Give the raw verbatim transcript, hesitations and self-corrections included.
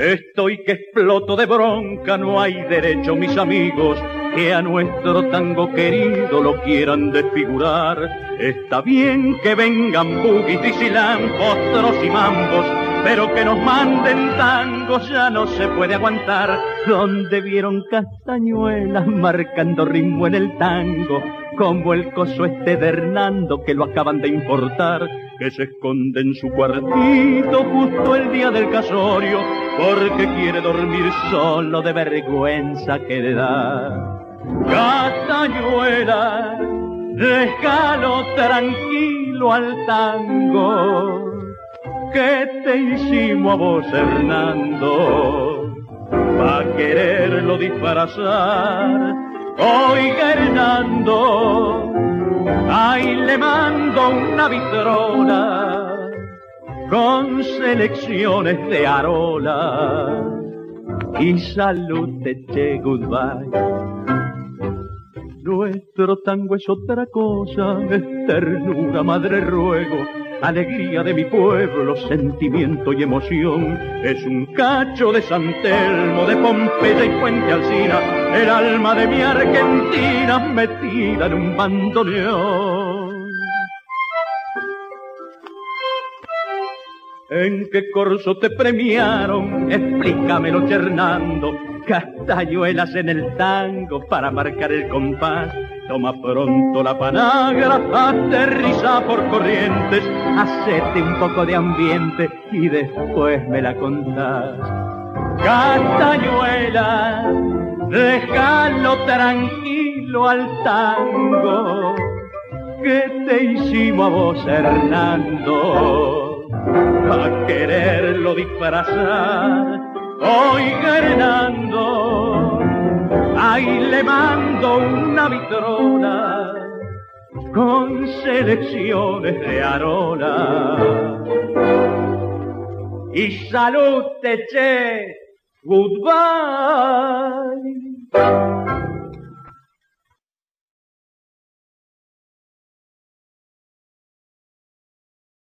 Estoy que exploto de bronca, no hay derecho, mis amigos, que a nuestro tango querido lo quieran desfigurar. Está bien que vengan bugis, disilan, postros y mambos, pero que nos manden tangos ya no se puede aguantar. Donde vieron castañuelas marcando ritmo en el tango, como el coso este de Hernando que lo acaban de importar, que se esconde en su cuartito justo el día del casorio, porque quiere dormir solo de vergüenza que le da. Castañuela, déjalo tranquilo al tango, que te hicimos a vos, Hernando, pa' quererlo disfrazar. Oiga, Hernando, ahí le mando una vitrona con selecciones de Arola. Y salud, che, goodbye. Nuestro tango es otra cosa, es ternura, madre ruego, alegría de mi pueblo, sentimiento y emoción. Es un cacho de San Telmo, de Pompeya y Puente Alsina, el alma de mi Argentina metida en un bandoneón. ¿En qué corso te premiaron? Explícamelo, Hernando. Castañuelas en el tango para marcar el compás. Toma pronto la panagra, aterriza por Corrientes, hacete un poco de ambiente y después me la contás. Castañuela, déjalo tranquilo al tango, que te hicimos a vos, Hernando, pa' quererlo disfrazar. Oiga, Hernando, ahí le mando una vitrona con selecciones de Arola. Y salud, che, goodbye.